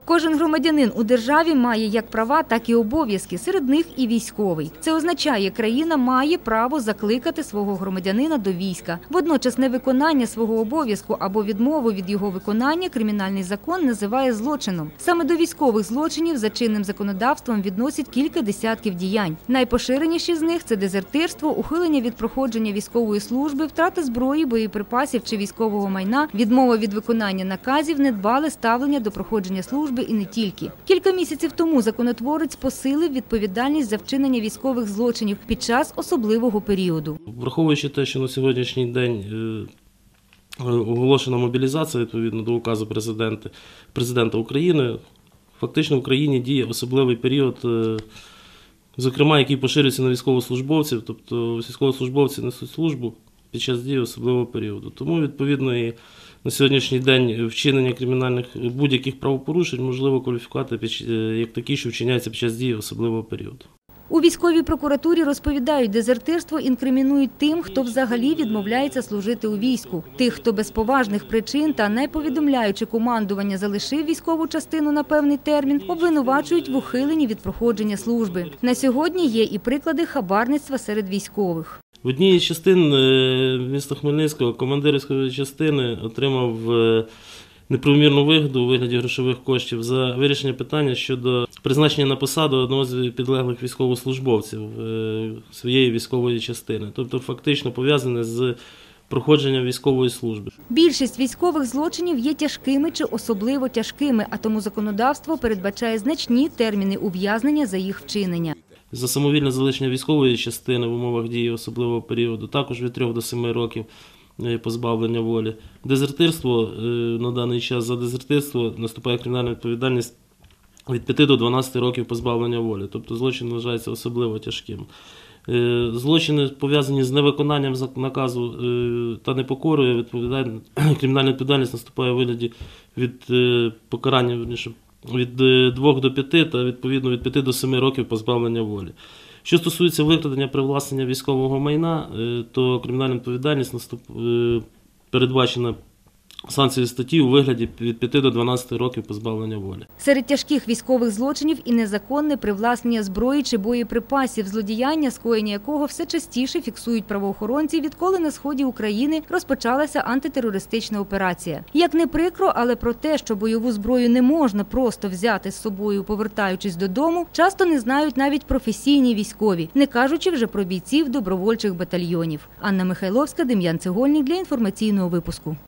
Кожен громадянин у державі має як права, так і обов'язки, серед них і військовий. Це означає, країна має право закликати свого громадянина до війська. Водночас невиконання свого обов'язку або відмову від його виконання кримінальний закон називає злочином. Саме до військових злочинів за чинним законодавством відносять кілька десятків діянь. Найпоширеніші з них – це дезертирство, ухилення від проходження військової служби, втрата зброї, боєприпасів чи військового майна, відмова від виконання наказів, недбале ставлення до проходження служби і не тільки. Кілька місяців тому законотворець посилив відповідальність за вчинення військових злочинів під час особливого періоду. Враховуючи те, що на сьогоднішній день оголошена мобілізація відповідно до указу президента України, фактично в Україні діє особливий період, зокрема, який поширюється на військовослужбовців, тобто військовослужбовці несуть службу під час дії особливого періоду. Тому, відповідно, і на сьогоднішній день вчинення кримінальних будь-яких правопорушень можливо кваліфікувати як такі, що вчиняються під час дії особливого періоду. У військовій прокуратурі розповідають, дезертирство інкримінують тим, хто взагалі відмовляється служити у війську. Тих, хто без поважних причин та не повідомляючи командування залишив військову частину на певний термін, обвинувачують в ухиленні від проходження служби. На сьогодні є і приклади хабарництва серед військових. В одній із частин міста Хмельницького командир військової частини отримав неправомірну вигоду у вигляді грошових коштів за вирішення питання щодо призначення на посаду одного з підлеглих військовослужбовців своєї військової частини. Тобто фактично пов'язане з проходженням військової служби. Більшість військових злочинів є тяжкими чи особливо тяжкими, а тому законодавство передбачає значні терміни ув'язнення за їх вчинення. За самовільне залишення військової частини в умовах дії особливого періоду також від 3 до 7 років позбавлення волі. Дезертирство, на даний час за дезертирство наступає кримінальна відповідальність від 5 до 12 років позбавлення волі. Тобто злочин вважається особливо тяжким. Злочини, пов'язані з невиконанням наказу та непокорою, кримінальна відповідальність наступає у вигляді від покарання від 2 до 5 та відповідно від 5 до 7 років позбавлення волі. Що стосується викрадення привласнення військового майна, то кримінальна відповідальність передбачена санкцією статті у вигляді від 5 до 12 років позбавлення волі. Серед тяжких військових злочинів і незаконне привласнення зброї чи боєприпасів, злодіяння, скоєння якого все частіше фіксують правоохоронці, відколи на сході України розпочалася антитерористична операція. Як не прикро, але про те, що бойову зброю не можна просто взяти з собою, повертаючись додому, часто не знають навіть професійні військові, не кажучи вже про бійців добровольчих батальйонів. Анна Михайловська, Дем'ян Цегольник для інформаційного випуску.